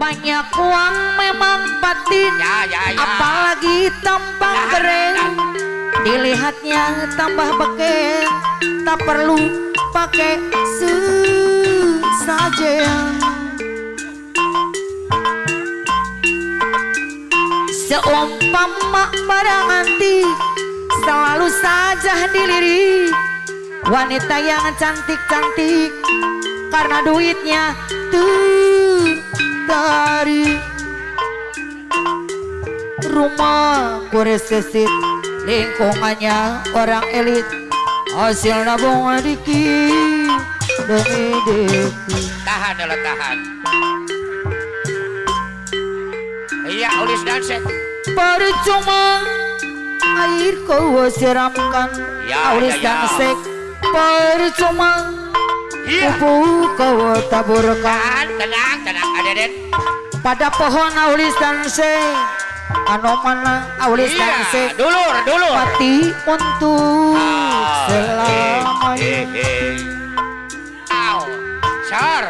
banyak uang memang patin, apalagi tampang keren. Dilihatnya tambah beken, tak perlu pakai saja. Seumpama barang antik, selalu saja dilirik wanita yang cantik-cantik, karena duitnya tarik. Rumah kuresesit, lingkungannya orang elit, hasil nabung dikit demi dikit. Tahan dulu, tahan. Iya, ulis danset. Percuma air kau siramkan, ulis danset. Percuma pupuk kau taburkan. Tenang, Aden. Pada pohon aulis danset, anu mana aulis danset. Dulur. Mati untuk selamanya. Sar.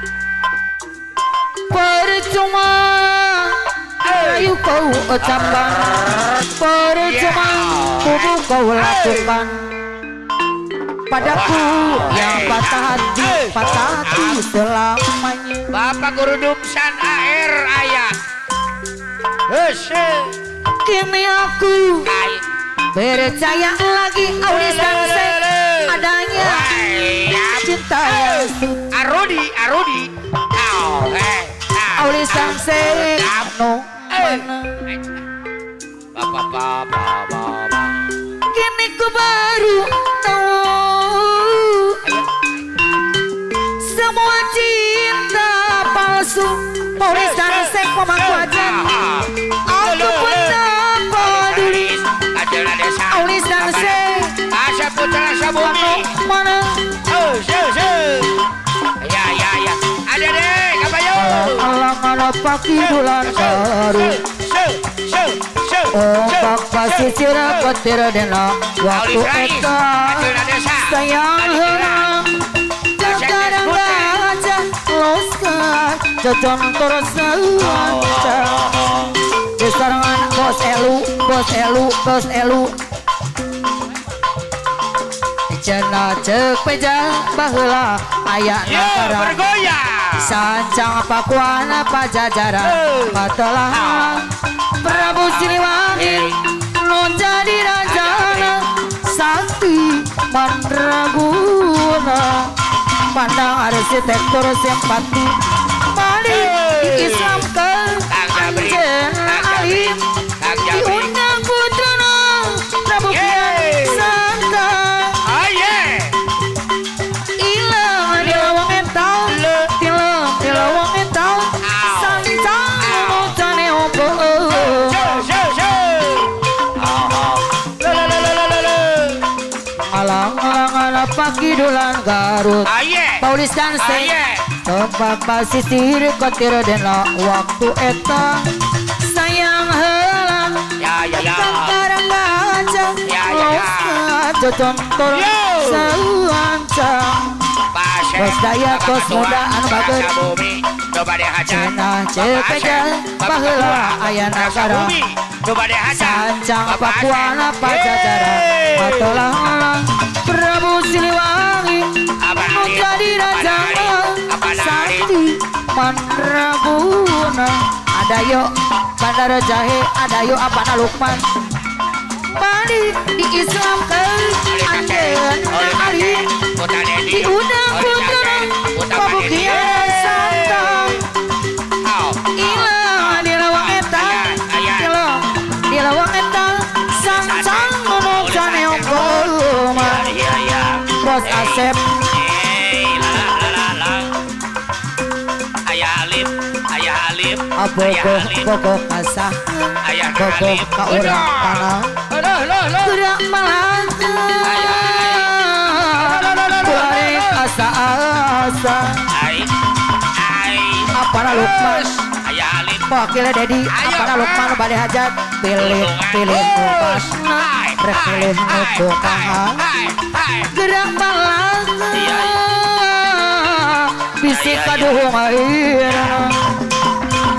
Percuma ayo kau ucapkan, percuma tubuh kau lakukan. Padaku yang patah hati selamanya. Bapak Guru Dumsan AR ayah. Kini aku percaya lagi aulis danset adanya cinta yang Arudi. aulis danset anu mana. Bapak. Kini ku baru tahu semua cinta palsu. Aulis danset memaku aja, aku pun tak peduli. Aulis danset Asa putra sabumi mana. Ya. Ada deh, kabayo. Alang-alang paki bulan baru, ombak pasisir petir dena waktu eta sayang henang kadang aja loskan jajan terus saja disarangan bos elu cenah cek peja baheula aya negara sancang pakuana pajajaran matelah Prabu Siliwangi non jadi rajana sakti mandraguna, pandang arsitektur simpati mari diislamkan anjen alim diundang putrana Prabu Kiai Santa ilang di lawang ental di lawang ental sancang mocane opo alang-alang pagi dulan Garut Aulis danset tempat pasisir kotir dena waktu eta sayang helang sekarang aja loskan jajan tol sawancang kos daya kos muda anu baget cenah cepeja baheula aya nagara sancang pakuana pajajaran matelah Prabu Siliwangi nu jadi raja sakti mandraguna ada yo bandara jahe ada yo apana Lukman mari diislamkan anjeun ali diundang putra Prabu Kiai Santa ilang di lawang eta di lawang eta sancang nu jane ompoma Bos Asep Ayah Alif Bogoh kasah Bogoh ka urang panah gerak malang Kuarik asa-asa Apana Lukman Wakil Dedi Apana Lukman bade hajat pilih nupas rek pilih nubukaha gerak malang bisik kaduhung air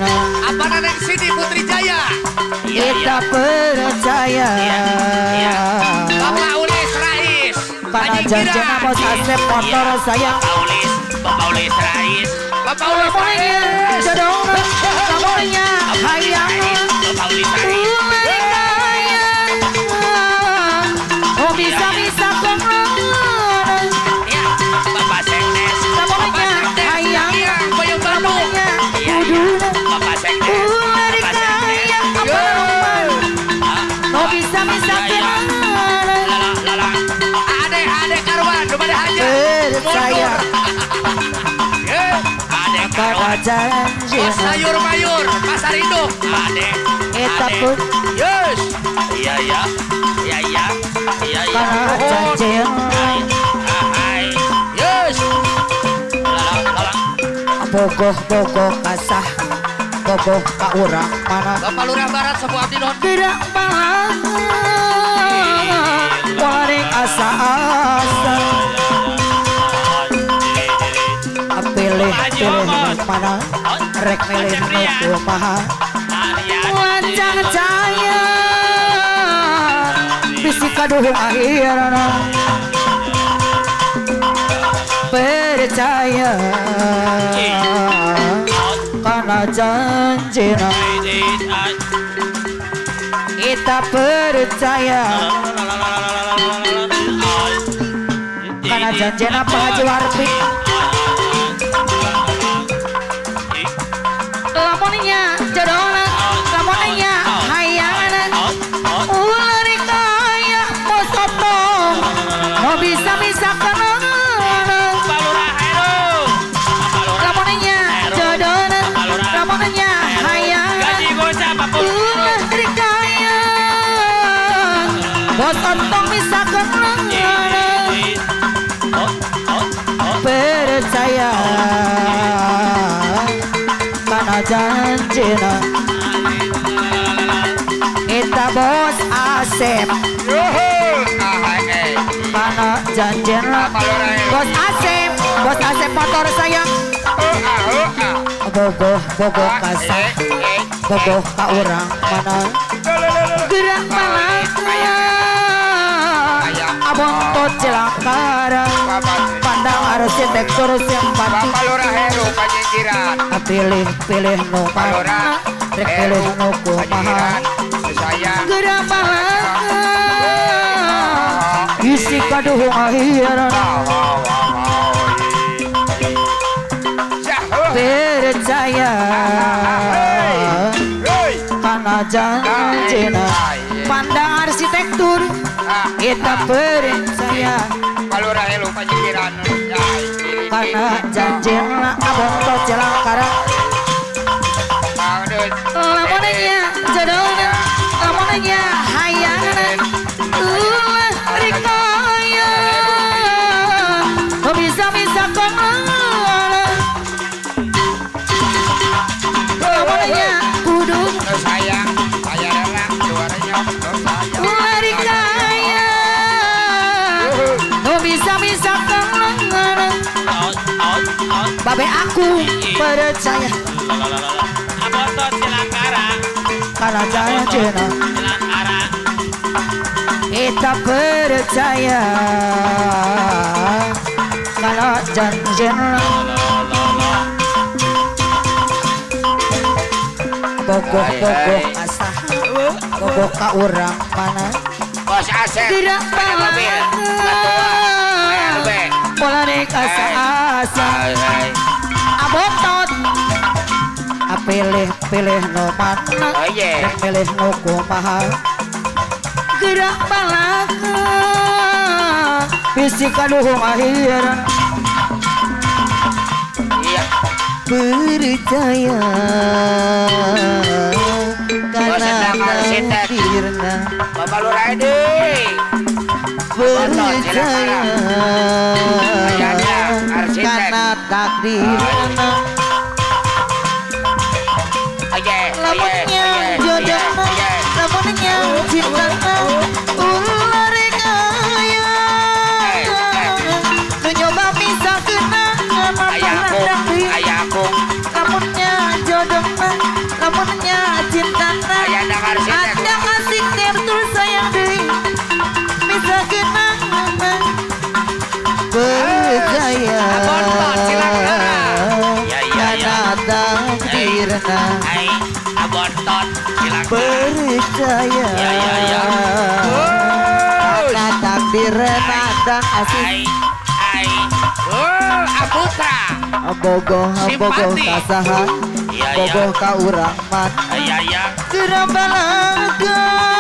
Apa Neng Sidi Putri Jaya? Kita percaya Bapak Ulis Rais. karena janji bos Asep motor sayang. Bapak Ulis Rais. Bapak Ulis Lamonnya Rais. jadona, lamonnya hayang. Bapak Ulis Rais. Oh bisa kemana? Ya, Bapak Sekdes. Lamonnya hayang. Iya, Boyong Bandung. Lamonnya Iya, kudu. Bapak Sekdes. Bapak Sekdes. Oh bisa kemana? Lala. Ade Karwan, Dumade Haja. Percaya Ade karena Karwan. janji Bos sayur mayur, pasar induk. Ade. kita pun Yes. Iya. karena janji Hai. Yes. Lala. bogoh kasah bogoh ka urang mana Bapak Lurah Barat sebuah abdi non. tidak malah waring asa-asa pilih mana rek milih nu kumaha wancang cahaya bisi kaduhung akhirna percaya karena janjina kita percaya karena janjina Pak Haji Warfi lamonnya jadona lamonnya hayana ular kaya posotong mau bisa kenana lamonnya jadona lamonnya hayana ular kaya posotong bisa kenana percaya karena janjina kita bos Asep karena janjina bos Asep motor sayang bogoh kasah bogoh ka urang mana gerak malah abon tot celakara pandang arsitektur simpati Bapak Lurah Heru Panjingkiran. pilih nu mana rek pilih nu kumaha Sayang. gerak malah isi kaduhung akhirna percaya karena janjina pandang arsitektur kita percaya Lurah Heru Panjingkiran. karena janjina abon tot celakara lamonnya jadona lamonnya hayana ulah rikaya bisa kemana lamonnya kudu Sayang, saya rela suaranya sayang. ulah rikaya bisa kemana babe aku percaya Abotot silakara. karena janjina kita percaya karena janjina bogoh asah bogoh ka urang mana Bos Asep. tidak Ada mobil. pola nek asa abotot pilih no mana Oh iya. pilih no kumaha gerak balaka bisi kaduhung akhirna Iya. percaya karena sedang arsitek. akhirna Bapak Lurah Edi. percaya Ayahnya arsitek. karena takdirna lamonnya jodohna lamonnya cintana ular kaya nu nyoba bisa kena Ayahku. lamonnya jodohna Irena dan Asis Aputra bogoh kasaha bogoh ka urang man geura balaga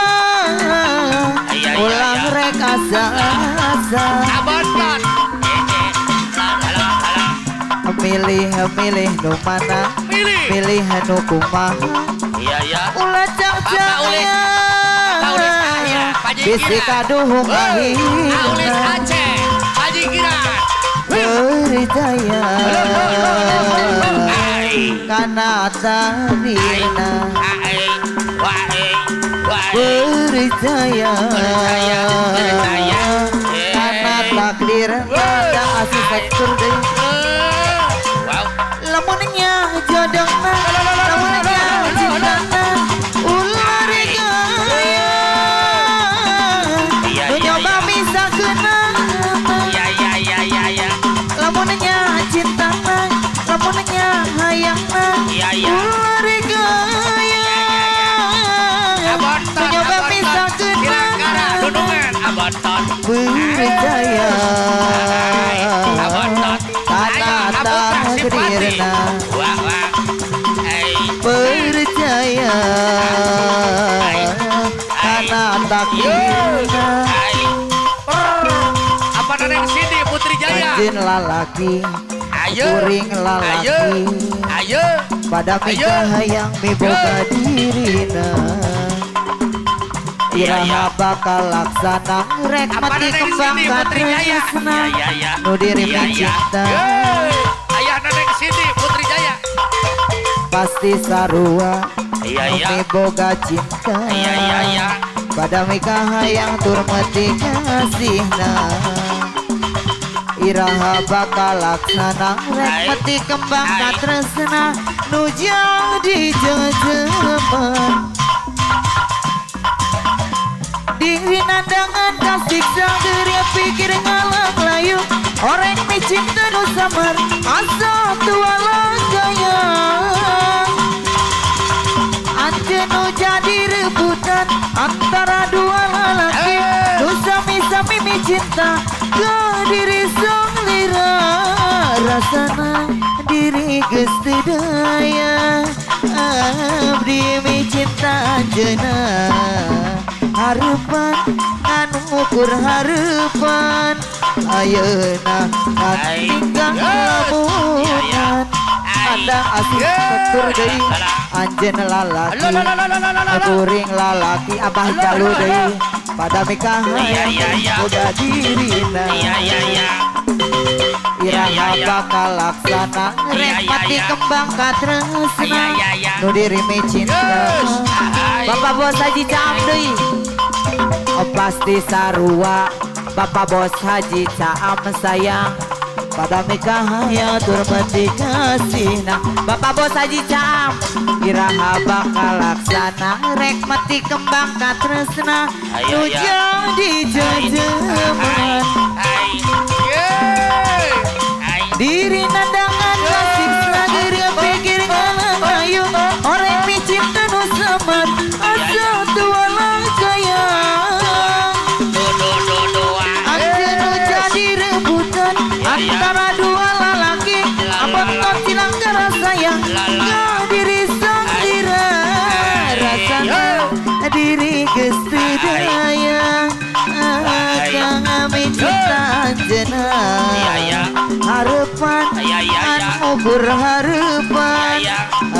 ulang rek asa abonton milih nu mana milih nu kumaha ulah cang-cangnya bisi kaduhung Aulis Aceh Haji Giran berijaya kana tandirna berijaya kana takdir ada asih sektor deui lamunnya jodohna lamunnya cintana ulah regaya nu nyoba misakeuna lamunnya cintana lamunnya hayangna ulah regaya nu nyoba misakeuna berijaya kana takdirna percaya karena takdirna apa neneng Sindi Putri Jaya anjeun lalaki ayo kuring lalaki ayo pada mikah hayang miboga dirina iraha bakal laksana rek mati kembang katresna nu dirimi cinta ayah neneng Sindi Putri Jaya pasti sarua miboga cinta pada mikah hayang tur mati kasihna iraha bakal laksana rek mati kembang katresna nu jadi jejeman diri nandangan kasiksa geria pikir ngalak layu orang mi cinta nu samar asa tua gaya anjeun nu jadi rebutan antara dua lalaki nu sami-sami mi cinta ke diri sang lira rasana diri geus teu daya abdi mi cinta anjeunna harapan anu ukur harapan ayeuna tinggal lamunan ada asih ketur deui anjeun lalaki kuring lalaki abah jalu deui pada mikah udah dirina iraha bakal laksana rek mati kembang katresna nu dirimi cinta Bapak Bos Haji Caam deui pasti sarua Bapak Bos Haji Caam sayang pada mikah hayang tur mati kasihna Bapak Bos Haji Caam iraha bakal laksana rek mati kembang katresna nu jadi jejeman diri nandangan kasiksa geura pikir ngalang ayu orang mi cinta nu samar asa tua gaya anjeun nu jadi rebutan antara dua lalaki abontot silang gara sayang ke diri sang dira rasana diri geus teu daya kang mi cinta anjeunna harapan anu berharapan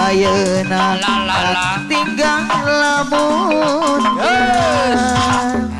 ayeuna tinggal lamun